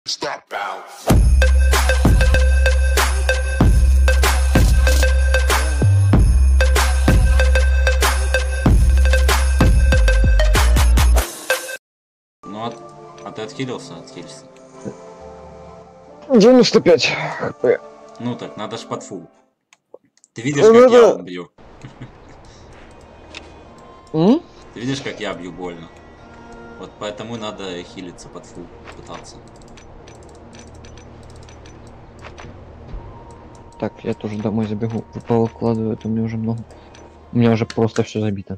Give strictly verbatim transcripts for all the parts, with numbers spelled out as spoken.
Stop out. Ну, от... а ты отхилился? Отхилился. девяносто пять хп. Ну так, надо ж под фул. Ты видишь, как я бью? Ты видишь, как я бью больно? Вот поэтому надо хилиться под фул, пытаться. Так, я тоже домой забегу. Повыкладываю, это у меня уже много. У меня уже просто все забито.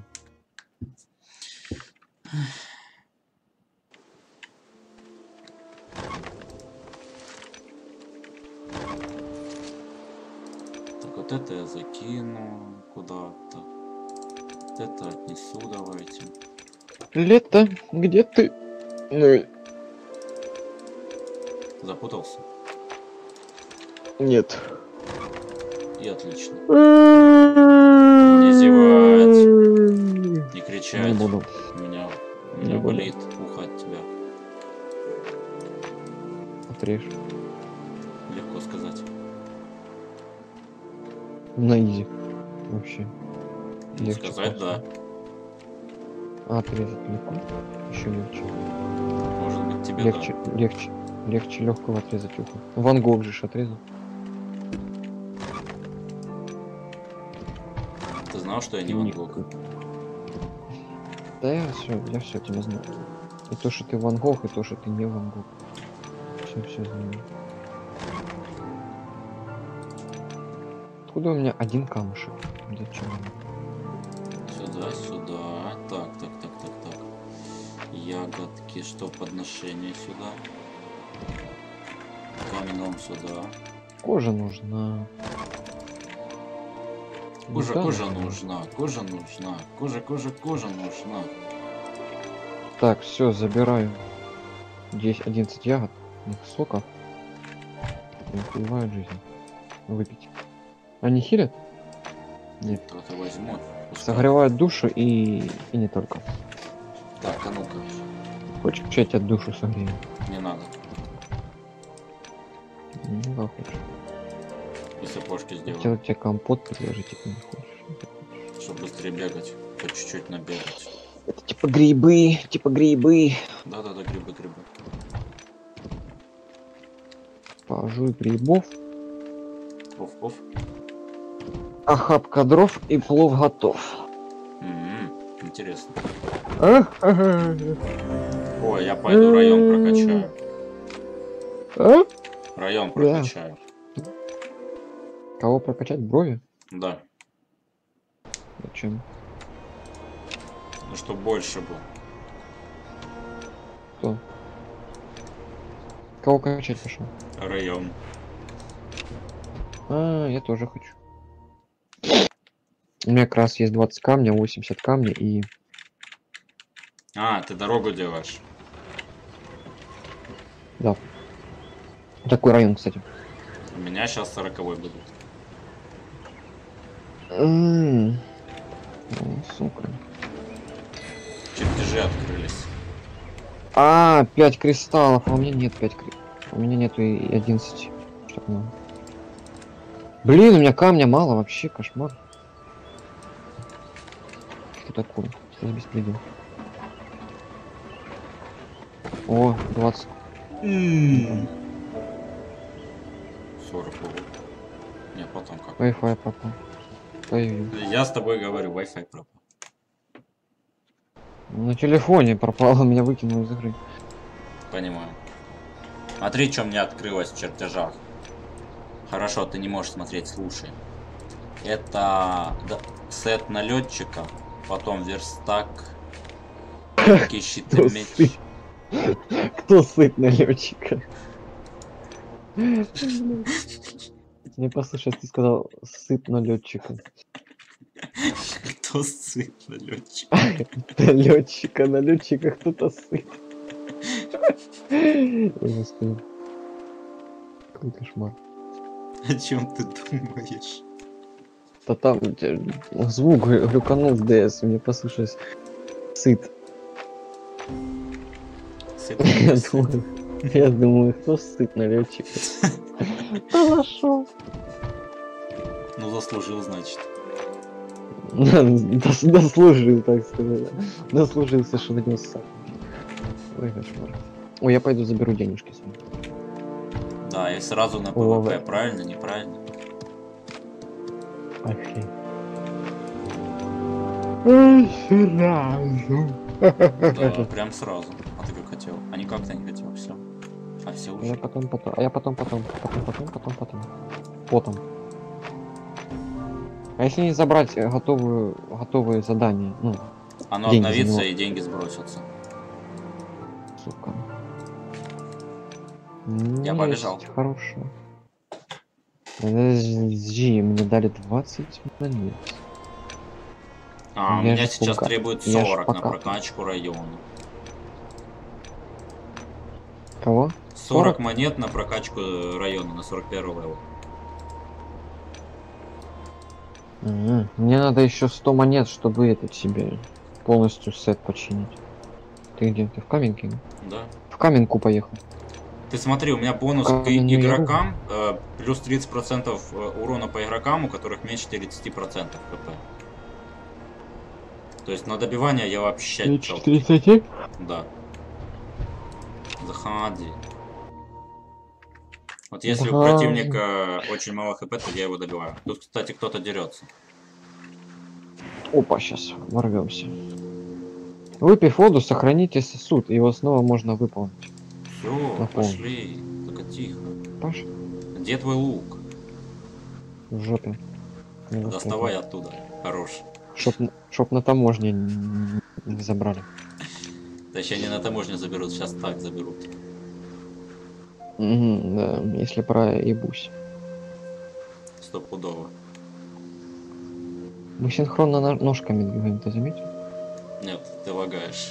Так, вот это я закину куда-то. Вот это отнесу, давайте. Лето, где ты? Ну, Запутался? нет. И отлично. Не зевать. Не кричать. Не буду. У меня, у меня Не буду. болит ухо от тебя. Отрежь. Легко сказать. На изи. Вообще. Ну, Легче сказать, просто. да. А, отрезать легко. Еще легче. Может быть, тебе Легче, да. легче. Легче легкого отрезать ухо. Ван Гог же ж отрезал. Ты знал, что я не Ван Гог? Да я все, я все тебя знаю. И то, что ты Ван Гог, и то, что ты не Ван Гог. Все, все знаю. Откуда у меня один камушек? Зачем? Сюда, сюда. Так, так, так, так, так. Ягодки, что подношение сюда. Каменном сюда. Кожа нужна. Кожа, Да, кожа нужна. нужна, кожа нужна, кожа, кожа, кожа нужна. Так, все, забираю. Здесь одиннадцать ягод. У них сока. И убивают жизнь. Выпить. Они хилят? Нет. Кто-то возьму. Пускай. Согревают душу и... и не только. Так, а ну-ка. Хочешь, что я тебя душу согрею? Не надо. Ну, как хочешь. И сапожки сделаю. Хотел тебе компот предложить, типа не хочешь. Чтобы быстрее бегать. По чуть-чуть набегать. Это типа грибы, типа грибы. Да-да-да, грибы, грибы. Пожуй грибов. Оф-оф. Охапка дров и плов готов. М-м, интересно. А? Ага. Ой, я пойду район прокачаю. А? Район прокачаю. Кого прокачать? Брови? Да. Зачем? Ну, чтоб больше был. Кто? Кого качать пошел? Район. А, я тоже хочу. У меня как раз есть двадцать камня, восемьдесят камня и... А, ты дорогу делаешь. Да. Такой район, кстати. У меня сейчас сороковой будут. М-м-м. О, сука. Чертежи открылись. А, пять кристаллов, а у меня нет пять кри... У меня нету и одиннадцать. Что надо? Блин, у меня камня мало, вообще кошмар. Что такое? Что за беспредел? О, двадцать. сорок. Не, потом как. Wi-Fi пропал. Появился. Я с тобой говорю, Wi-Fi пропал. На телефоне пропало, меня выкинуло из игры. Понимаю. Смотри, что мне открылось в чертежах. Хорошо, ты не можешь смотреть, слушай. Это да, сет налетчика, потом верстак, легкий щит и меч. Кто сыт налетчика? Не послушай, ты сказал сыт налетчика. Кто сыт налетчик? Налетчика, налетчика кто-то сыт. Господи. Какой кошмар. О чем ты думаешь? Да там звук глюканул в ДС, мне послушалось сыт. Сыт. Я думаю, Я думаю, кто сыт налетчик? Да зашел. Ну, заслужил, значит. Дослужил, так сказать. Дослужился, что донес сам. Ой, кошмар. Ой, я пойду заберу денежки свои. Да, и сразу на О, ПВП, да. правильно, неправильно? Окей. Сразу. Да, прям сразу. А ты как хотел? А не как-то не хотел, все. А все Я уже. потом, потом, а я потом, потом, потом, потом, потом, потом. Потом. А если не забрать э, готовую, готовые задания, ну, Оно деньги за обновится него. и деньги сбросятся. Сука. Я Есть побежал. хорошая. Подожди, мне дали двадцать монет. А, у Я меня же сейчас пуга- требует я ж сорок на пока- прокачку района. Кого? сорок монет на прокачку э, района на сорок первый левел. Ага. Мне надо еще сто монет, чтобы этот себе полностью сет починить. Ты где? Ты в Каменке? Да. В Каменку поехал. Ты смотри, у меня бонус к Каменную игрокам, э, плюс тридцать процентов урона по игрокам, у которых меньше тридцати процентов КП. То есть на добивание я вообще чёткий. тридцать? Да. Заходи. Вот если у Да. противника очень мало хп, то я его добиваю. Тут, кстати, кто-то дерется. Опа, сейчас ворвемся. Выпив воду, сохраните сосуд, его снова можно выполнить. Все, Наполнен. пошли. Только тихо. Паш, Где твой лук? в жопе. Не Доставай оттуда. Хорош. Чтоб, на- чтоб на таможне н- не забрали. Да еще не на таможню заберут, сейчас так заберут. Мгм, да, если проебусь. Стопудово. Мы синхронно на- ножками двигаем, ты заметил? Нет, ты лагаешь.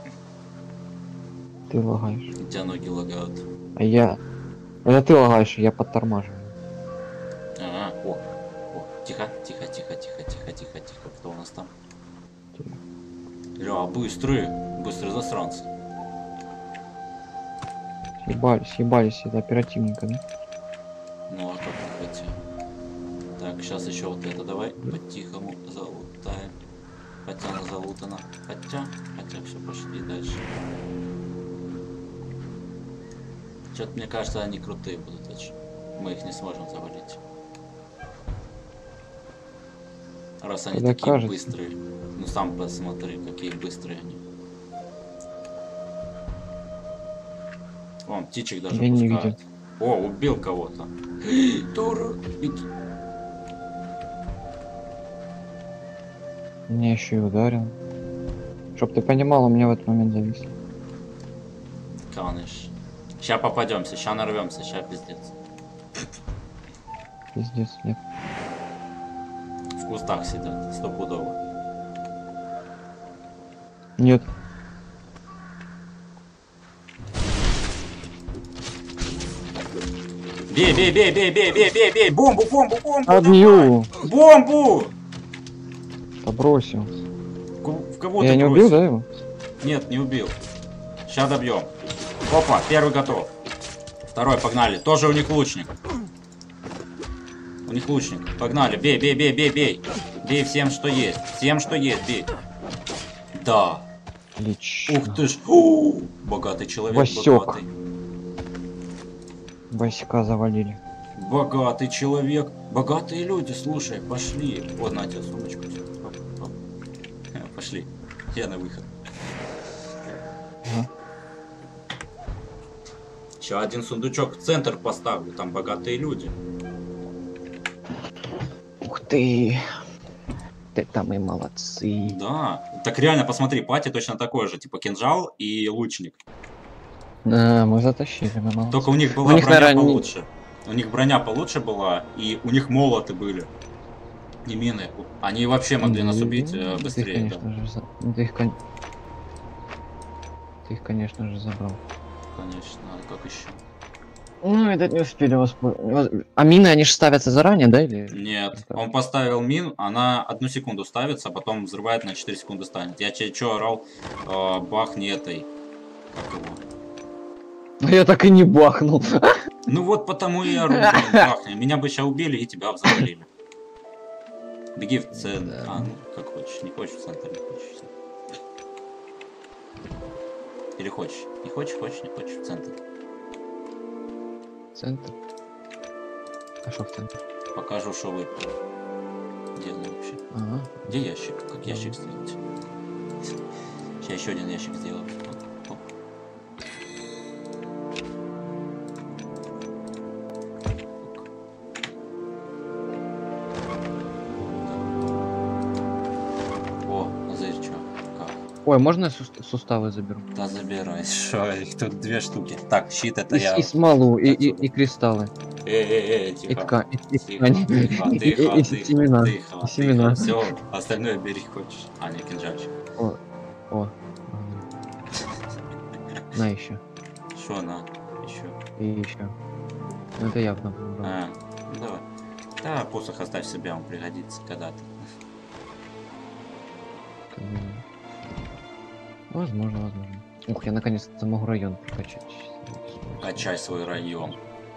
Ты лагаешь. У тебя ноги лагают. А я... Это ты лагаешь, я подтормаживаю. Ага, о, о, тихо, тихо, тихо, тихо, тихо, тихо, тихо. Кто у нас там? Ля, быстрые, быстрые засранцы. Съебались, съебались, это оперативненько, да? Ну а как не хотел. Так, сейчас еще вот это давай по-тихому залутаем. Хотя она залутана. Хотя, хотя все, пошли дальше. Что-то мне кажется, они крутые будут очень. Мы их не сможем завалить. Раз они Когда такие кажется. быстрые. Ну сам посмотри, какие быстрые они. Вон, птичек даже Я не пускают. О, убил кого-то. Тора, беги. Меня еще и ударил. Чтоб ты понимал, у меня в этот момент зависло. Конечно. Сейчас попадемся, сейчас нарвемся, сейчас пиздец. Пиздец, нет. В кустах сидят, стопудово. Нет. Бей, бей, бей, бей, бей, бей, бей, бей! Бомбу, бомбу, бомбу! Обью! давай! Бомбу! Побросил. К- В кого Я ты не бросил? убил, да, его? Нет, не убил. Сейчас добьем. Опа, первый готов. Второй, погнали. Тоже у них лучник. У них лучник. Погнали, бей, бей, бей, бей, бей. Бей всем, что есть. Всем, что есть, бей. Да. Отлично. Ух ты ж. У, богатый человек, Васек. богатый. Васька завалили. Богатый человек. Богатые люди, слушай, пошли. Вот, на тебе сумочку. Оп, оп. Пошли. Я на выход. Ага. Еще один сундучок в центр поставлю. Там богатые люди. Ух ты. Ты там и молодцы. Да. Так реально, посмотри, пати точно такой же. Типа кинжал и лучник. А, мы затащили, мы молодцы. Только у них была У них, броня наверное, не- получше. У них броня получше была, и у них молоты были. Не мины. Они вообще могли нас убить э, Ты их, быстрее. Да. конечно же, за- ну, ты их, кон- ты их, конечно же, забрал. Конечно, а как еще? Ну, это не успели воспользоваться. А мины, они же ставятся заранее, да? Или... Нет, Как? он поставил мин, она одну секунду ставится, а потом взрывает на четыре секунды станет. Я тебе что орал, э, бахни этой. Как его? Но я так и не бахнул. Ну вот потому и ору, блин, бахни. Меня бы сейчас убили и тебя бы завалили. Беги в центр. Да. А, ну как хочешь. Не хочешь в центр, не хочешь. Всё. Или хочешь? Не хочешь, хочешь, не хочешь в центр. Центр. А что в центре? Покажу, что вы делали вообще. Ага. Где ящик? Как ящик сделать? Сейчас еще один ящик сделаю. Оп, оп. О, а знаешь что? Как? Ой, можно я сус- суставы заберу? Да забирай, что их тут две штуки. Так, щит это И, я. и смолу, и, и, отсюда. и кристаллы, Эй, эй, эй, и, тихо. ткань, и, и Тихо, ткань, тихо, и, и, тихо, и тихо, семена, тихо, и семена. тихо. Все, остальное бери хочешь. А, не, кинжальчик. О, о. ага. На еще. Что на? Еще. И еще. Ну это явно было. А, ну давай. Да, посох оставь себе, он пригодится когда-то. Возможно, возможно. Ух, я наконец-то могу район прокачать. Качай свой район.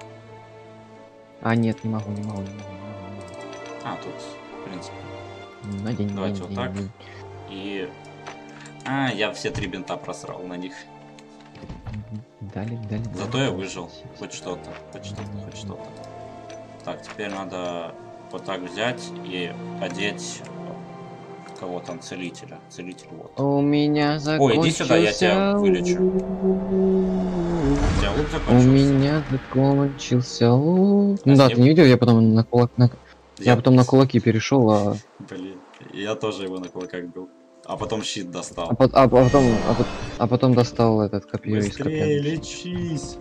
А, нет, не могу, не могу, не могу. Не могу, не могу. А, тут, в принципе. На день, Давайте день, вот день, так. день. И... А, я все три бинта просрал на них. Мгм. Дали, дали. Зато дали, я дали. выжил. Хоть что-то, хоть что-то, хоть что-то. Так, теперь надо вот так взять и одеть кого там, целителя. Целитель вот. У меня Ой, иди сюда, я тебя закончился вылечу. лук. У тебя лук У закончился? меня закончился лук. Ну А да, с ты ним- не видел, я потом на кулак... на- Я Я- потом на кулаки перешел, а... Блин, я тоже его на кулаках бил. А потом щит достал. А, пот- а потом, а, пот- а потом достал этот копье из Быстрее копья. лечись!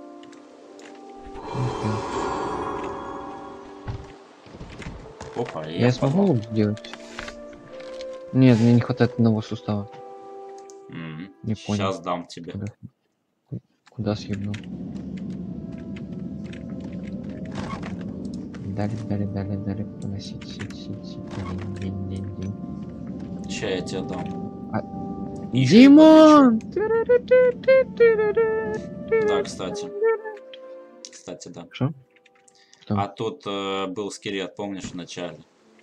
Опа, и Я, я смогу попал. лук сделать? Нет, мне не хватает одного сустава. М, Не понял. Сейчас дам тебе. Куда, куда съебнул? Дали, дали, дали, дали. Поносить, сить, сить, сить. День, день, день, день. Ща я тебе дам. А- Ищи Димон! табличку. Да, кстати. Кстати, да. Что? Что? А тут э, был скелет, помнишь, в начале?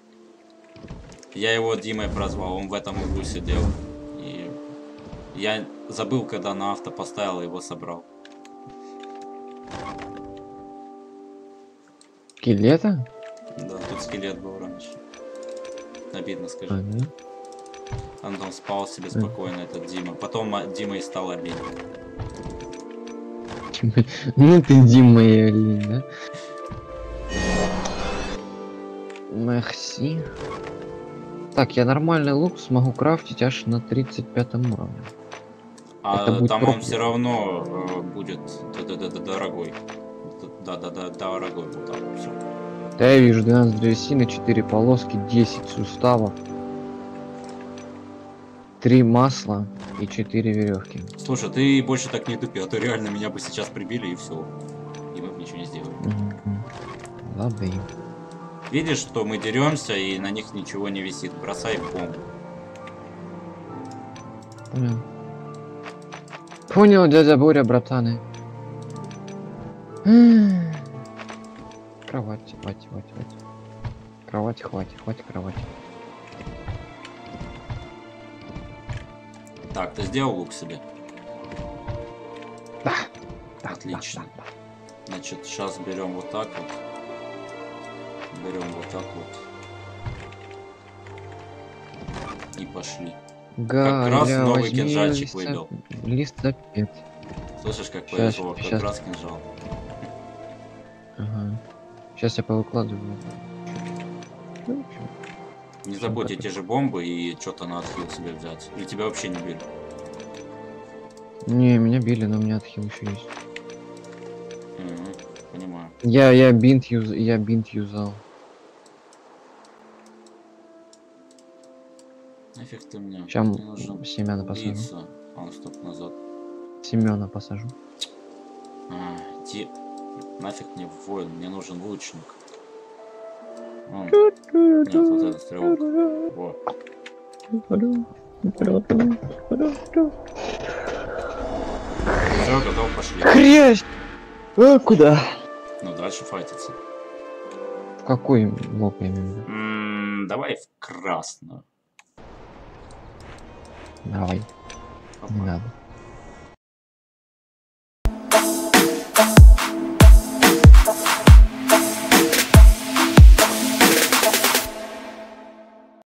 Я его Димой прозвал, он в этом углу сидел. И я забыл, когда на авто поставил, его собрал. Скелета? Да, тут скелет был раньше. Обидно, скажи. Ага. Он там спал себе спокойно, этот Дима. Потом а, Дима и стал олень. Ну ты Дима и олень, да? Мерси. Так, я нормальный лук смогу крафтить аж на тридцать пятом уровне. А Это будет там он проклят. все равно э, будет д-д-д-д- дорогой. Да-да-да, дорогой будет там все. Да, я вижу двенадцать древесины, четыре полоски, десять суставов, три масла и четыре веревки. Слушай, ты больше так не тупи, а то реально меня бы сейчас прибили и все. И мы бы ничего не сделали. Лады. Видишь, что мы деремся и на них ничего не висит. Бросай бомбу. Понял. Понял, дядя Боря, братаны. Кровать, хватит, хватит, хватит. Кровать, хватит, хватит кровать. Так, ты сделал лук себе? Да. Да, Отлично. да, да, Значит, сейчас берем вот так вот. Берем вот так вот. И пошли. да. Как раз Галя, новый возьми кинжальчик листа- выбил. Листопед. Слышишь, как Щас, повезло? Как щас. раз кинжал. Ага. Сейчас я повыкладываю. Ну, в общем, Не Всё, забудь так эти же бомбы и что-то на отхил себе взять. Или тебя вообще не били. Не, меня били, но у меня отхил еще есть. Мгм, понимаю. Я, я бинт юз, я бинт юзал. Нафиг ты мне? Сейчас Мне нужен семена посажу. убийца. А, ну, стоп, назад. Семена посажу. А, иди. Нафиг мне воин, мне нужен лучник. Вон. Нет, вот этот стрелок. Во. Все, готов, пошли. Хрясь! А, куда? Ну, дальше файтиться. В какой блок я имею в виду? М, Давай в красную. Давай, Опа. не надо.